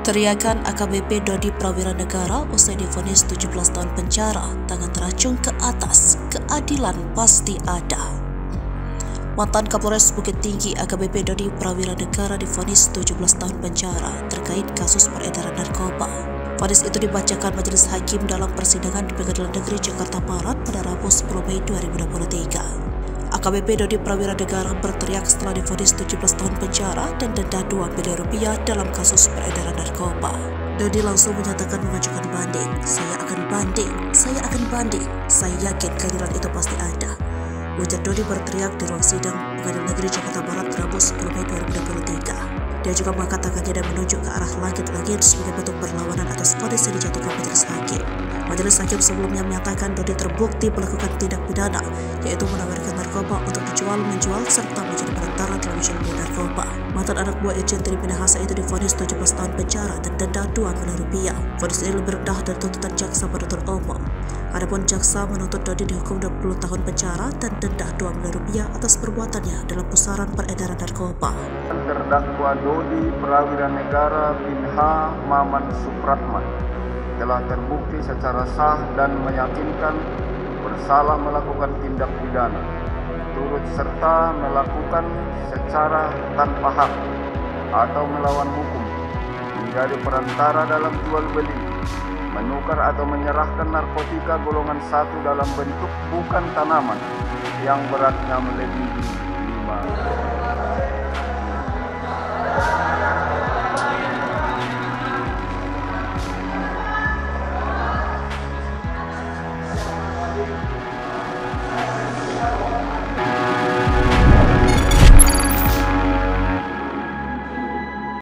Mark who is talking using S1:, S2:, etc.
S1: Teriakan AKBP Dodi Prawiranegara usai divonis 17 tahun penjara, tangan teracung ke atas, keadilan pasti ada. Mantan Kapolres Bukit Tinggi AKBP Dodi Prawiranegara divonis 17 tahun penjara terkait kasus peredaran narkoba. Vonis itu dibacakan Majelis Hakim dalam persidangan di Pengadilan Negeri Jakarta Barat pada Rabu 10 Mei 2023. AKBP Dodi Prawiranegara berteriak setelah divonis 17 tahun penjara dan denda 2 miliar rupiah dalam kasus peredaran narkoba. Dodi langsung menyatakan mengajukan banding. Saya akan banding. Saya yakin keadilan itu pasti ada. Ujar Dodi berteriak di ruang sidang Pengadilan Negeri Jakarta Barat Rabu 10 Mei 2023. Dia juga mengangkat tangannya dan menunjuk ke arah langit-langit sebagai bentuk perlawanan atas vonis yang dijatuhkan Majelis Hakim. Majelis Hakim sebelumnya menyatakan Dodi terbukti melakukan tindak pidana, yaitu menawarkan narkoba untuk dijual, menjual, serta menjadi perantara dalam jual beli narkoba. Mantan anak buah Irjen Teddy Minahasa itu divonis 17 tahun penjara dan denda 2 miliar rupiah. Vonis ini lebih rendah dari tuntutan jaksa penuntut umum. Adapun jaksa menuntut Dodi dihukum 20 tahun penjara dan denda 2 miliar rupiah atas perbuatannya dalam pusaran peredaran narkoba.
S2: Terdakwa Dodi Prawiranegara bin H. Maman Supratman telah terbukti secara sah dan meyakinkan bersalah melakukan tindak pidana, turut serta melakukan secara tanpa hak atau melawan hukum, menjadi perantara dalam jual beli, menukar atau menyerahkan narkotika golongan 1 dalam bentuk bukan tanaman yang beratnya melebihi